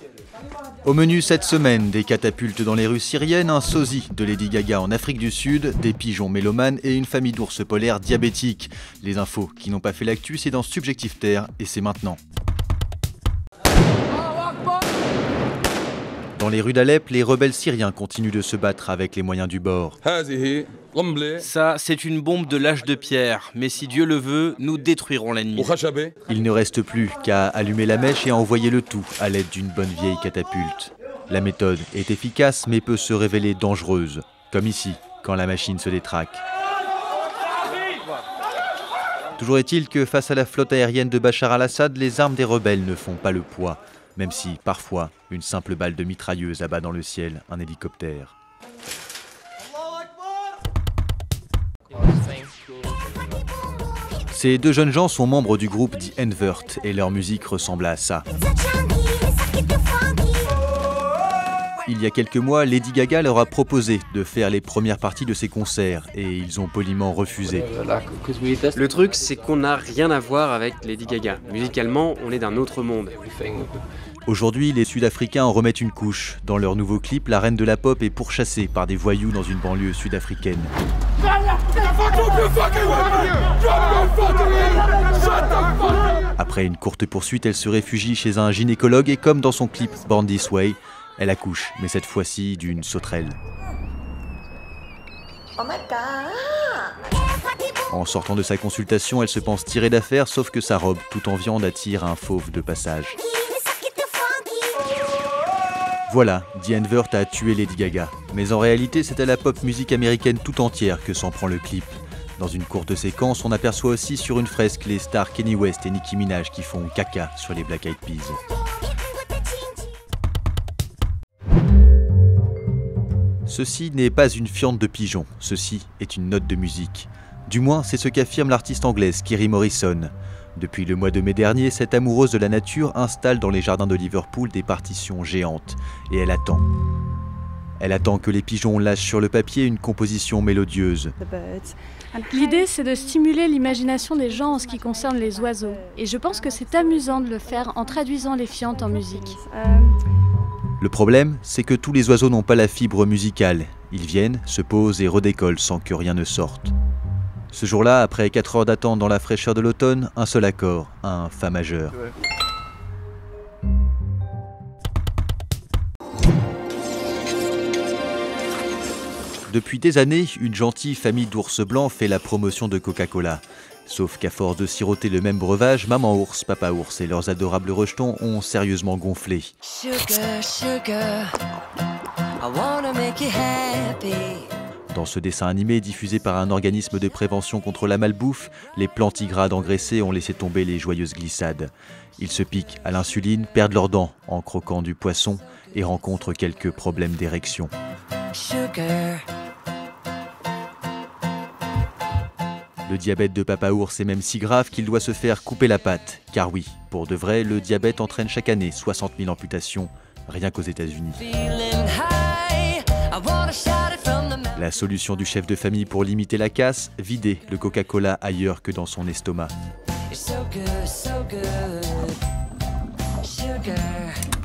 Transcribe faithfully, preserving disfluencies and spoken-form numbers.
Au menu cette semaine, des catapultes dans les rues syriennes, un sosie de Lady Gaga en Afrique du Sud, des pigeons mélomanes et une famille d'ours polaires diabétiques. Les infos qui n'ont pas fait l'actu, c'est dans Subjectif Terre et c'est maintenant. Dans les rues d'Alep, les rebelles syriens continuent de se battre avec les moyens du bord. Ça, c'est une bombe de l'âge de pierre, mais si Dieu le veut, nous détruirons l'ennemi. Il ne reste plus qu'à allumer la mèche et à envoyer le tout à l'aide d'une bonne vieille catapulte. La méthode est efficace mais peut se révéler dangereuse, comme ici, quand la machine se détraque. Toujours est-il que face à la flotte aérienne de Bachar al-Assad, les armes des rebelles ne font pas le poids. Même si, parfois, une simple balle de mitrailleuse abat dans le ciel un hélicoptère. Ces deux jeunes gens sont membres du groupe The N-Word et leur musique ressemble à ça. Il y a quelques mois, Lady Gaga leur a proposé de faire les premières parties de ses concerts et ils ont poliment refusé. Le truc, c'est qu'on n'a rien à voir avec Lady Gaga. Musicalement, on est d'un autre monde. Aujourd'hui, les Sud-Africains en remettent une couche. Dans leur nouveau clip, la reine de la pop est pourchassée par des voyous dans une banlieue sud-africaine. Après une courte poursuite, elle se réfugie chez un gynécologue et comme dans son clip Born This Way, elle accouche, mais cette fois-ci d'une sauterelle. Oh my God. En sortant de sa consultation, elle se pense tirée d'affaire, sauf que sa robe, tout en viande, attire un fauve de passage. Voilà, The N-Word a tué Lady Gaga. Mais en réalité, c'est à la pop musique américaine tout entière que s'en prend le clip. Dans une courte séquence, on aperçoit aussi sur une fresque les stars Kanye West et Nicki Minaj qui font caca sur les Black Eyed Peas. Ceci n'est pas une fiente de pigeon, ceci est une note de musique. Du moins, c'est ce qu'affirme l'artiste anglaise Kerry Morrison. Depuis le mois de mai dernier, cette amoureuse de la nature installe dans les jardins de Liverpool des partitions géantes. Et elle attend. Elle attend que les pigeons lâchent sur le papier une composition mélodieuse. L'idée, c'est de stimuler l'imagination des gens en ce qui concerne les oiseaux. Et je pense que c'est amusant de le faire en traduisant les fientes en musique. Le problème, c'est que tous les oiseaux n'ont pas la fibre musicale. Ils viennent, se posent et redécollent sans que rien ne sorte. Ce jour-là, après quatre heures d'attente dans la fraîcheur de l'automne, un seul accord, un Fa majeur. Depuis des années, une gentille famille d'ours blancs fait la promotion de Coca-Cola. Sauf qu'à force de siroter le même breuvage, maman ours, papa ours et leurs adorables rejetons ont sérieusement gonflé. Sugar, sugar, I wanna make you happy. Dans ce dessin animé diffusé par un organisme de prévention contre la malbouffe, les plantigrades engraissés ont laissé tomber les joyeuses glissades. Ils se piquent à l'insuline, perdent leurs dents en croquant du poisson et rencontrent quelques problèmes d'érection. Sugar. Le diabète de papa ours est même si grave qu'il doit se faire couper la patte. Car oui, pour de vrai, le diabète entraîne chaque année soixante mille amputations, rien qu'aux États-Unis. La solution du chef de famille pour limiter la casse, vider le Coca-Cola ailleurs que dans son estomac. So good, so good. Sugar.